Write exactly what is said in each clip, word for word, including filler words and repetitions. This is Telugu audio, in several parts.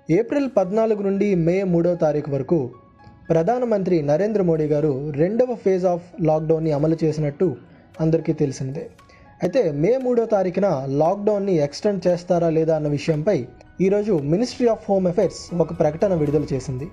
ఏప్రిల్ పద్నాలుగు నుండి మే మూడో తారీఖు వరకు ప్రధానమంత్రి నరేంద్ర మోడీ గారు రెండవ ఫేజ్ ఆఫ్ లాక్డౌన్ని అమలు చేసినట్టు అందరికీ తెలిసిందే. అయితే మే మూడో తారీఖున లాక్డౌన్ని ఎక్స్టెండ్ చేస్తారా లేదా అన్న విషయంపై ఈరోజు మినిస్ట్రీ ఆఫ్ హోమ్ అఫైర్స్ ఒక ప్రకటన విడుదల చేసింది.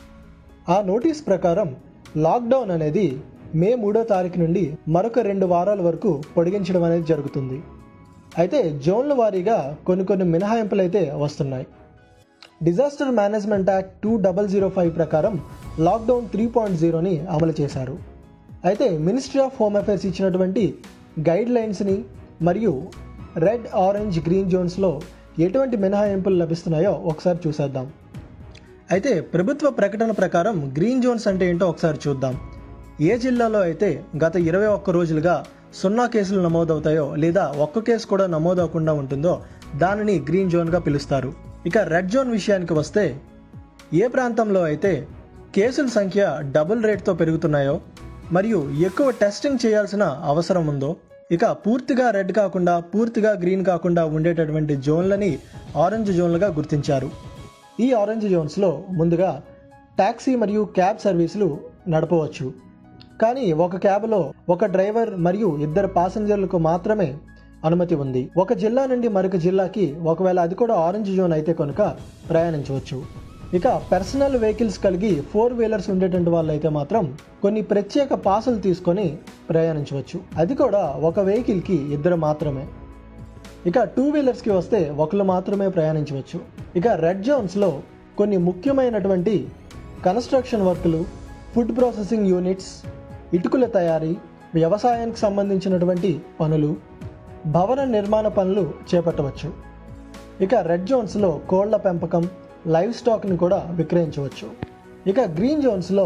ఆ నోటీస్ ప్రకారం లాక్డౌన్ అనేది మే మూడో తారీఖు నుండి మరొక రెండు వారాల వరకు పొడిగించడం అనేది జరుగుతుంది. అయితే జోన్ల వారీగా కొన్ని కొన్ని మినహాయింపులు అయితే వస్తున్నాయి. Disaster management act two double zero five ప్రకారం లాక్డౌన్ త్రీ పాయింట్ జీరోని అమలు చేశారు. అయితే మినిస్ట్రీ ఆఫ్ హోమ్ అఫైర్స్ ఇచ్చినటువంటి గైడ్ లైన్స్ని మరియు రెడ్, ఆరెంజ్, గ్రీన్ జోన్స్లో ఎటువంటి మినహాయింపులు లభిస్తున్నాయో ఒకసారి చూసేద్దాం. అయితే ప్రభుత్వ ప్రకటన ప్రకారం గ్రీన్ జోన్స్ అంటే ఏంటో ఒకసారి చూద్దాం. ఏ జిల్లాలో అయితే గత ఇరవై ఒక్క రోజులుగా సున్నా కేసులు నమోదవుతాయో లేదా ఒక్క కేసు కూడా నమోదవకుండా ఉంటుందో దానిని గ్రీన్ జోన్గా పిలుస్తారు. ఇక రెడ్ జోన్ విషయానికి వస్తే ఏ ప్రాంతంలో అయితే కేసుల సంఖ్య డబుల్ రేట్తో పెరుగుతున్నాయో మరియు ఎక్కువ టెస్టింగ్ చేయాల్సిన అవసరం ఉందో, ఇక పూర్తిగా రెడ్ కాకుండా పూర్తిగా గ్రీన్ కాకుండా ఉండేటటువంటి జోన్లని ఆరెంజ్ జోన్లుగా గుర్తించారు. ఈ ఆరెంజ్ జోన్స్లో ముందుగా ట్యాక్సీ మరియు క్యాబ్ సర్వీసులు నడపవచ్చు. కానీ ఒక క్యాబ్లో ఒక డ్రైవర్ మరియు ఇద్దరు ప్యాసింజర్లకు మాత్రమే అనుమతి ఉంది. ఒక జిల్లా నుండి మరొక జిల్లాకి ఒకవేళ అది కూడా ఆరెంజ్ జోన్ అయితే కనుక ప్రయాణించవచ్చు. ఇక పర్సనల్ వెహికల్స్ కలిగి ఫోర్ వీలర్స్ ఉండేటువంటి వాళ్ళు అయితే మాత్రం కొన్ని ప్రత్యేక పాసులు తీసుకొని ప్రయాణించవచ్చు. అది కూడా ఒక వెహికల్కి ఇద్దరు మాత్రమే. ఇక టూ వీలర్స్కి వస్తే ఒకరు మాత్రమే ప్రయాణించవచ్చు. ఇక రెడ్ జోన్స్లో కొన్ని ముఖ్యమైనటువంటి కన్స్ట్రక్షన్ వర్కులు, ఫుడ్ ప్రాసెసింగ్ యూనిట్స్, ఇటుకల తయారీ, వ్యవసాయానికి సంబంధించినటువంటి పనులు, భవన నిర్మాణ పనులు చేపట్టవచ్చు. ఇక రెడ్ జోన్స్లో కోళ్ల పెంపకం, లైవ్ స్టాక్ని కూడా విక్రయించవచ్చు. ఇక గ్రీన్ జోన్స్లో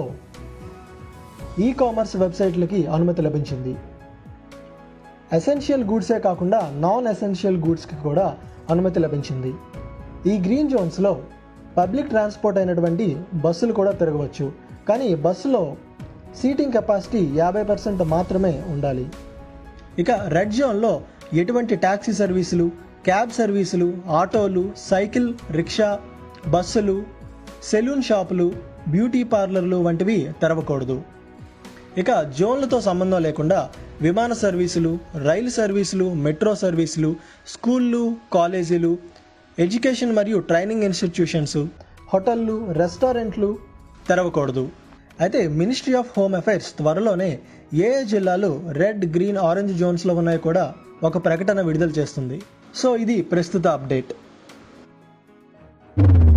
ఈ కామర్స్ వెబ్సైట్లకి అనుమతి లభించింది. ఎసెన్షియల్ గూడ్సే కాకుండా నాన్ ఎసెన్షియల్ గూడ్స్కి కూడా అనుమతి లభించింది. ఈ గ్రీన్ జోన్స్లో పబ్లిక్ ట్రాన్స్పోర్ట్ అయినటువంటి బస్సులు కూడా తిరగవచ్చు. కానీ బస్సులో సీటింగ్ కెపాసిటీ యాభై పర్సెంట్ మాత్రమే ఉండాలి. ఇక రెడ్ జోన్లో ఎటువంటి ట్యాక్సీ సర్వీసులు, క్యాబ్ సర్వీసులు, ఆటోలు, సైకిల్, రిక్షా, బస్సులు, సెలూన్ షాపులు, బ్యూటీ పార్లర్లు వంటివి తెరవకూడదు. ఇక జోన్లతో సంబంధం లేకుండా విమాన సర్వీసులు, రైలు సర్వీసులు, మెట్రో సర్వీసులు, స్కూళ్ళు, కాలేజీలు, ఎడ్యుకేషన్ మరియు ట్రైనింగ్ ఇన్స్టిట్యూషన్స్, హోటళ్ళు, రెస్టారెంట్లు తెరవకూడదు. అయితే మినిస్ట్రీ ఆఫ్ హోమ్ అఫైర్స్ త్వరలోనే ఏ ఏ జిల్లాలు రెడ్, గ్రీన్, ఆరెంజ్ జోన్స్లో ఉన్నాయో కూడా ఒక ప్రకటన విడుదల చేస్తుంది. సో ఇది ప్రస్తుత అప్డేట్.